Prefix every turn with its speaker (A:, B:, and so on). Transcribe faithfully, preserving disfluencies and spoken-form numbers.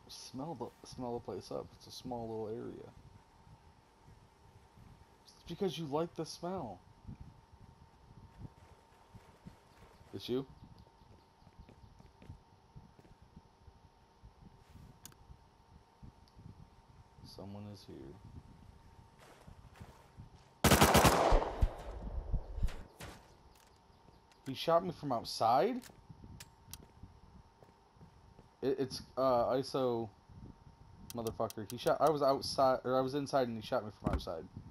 A: Smell the smell the place up. It's a small little area. It's because you like the smell. It's you? Someone is here. He shot me from outside? It, it's uh I S O motherfucker. He shot I was outside or I was inside and he shot me from outside.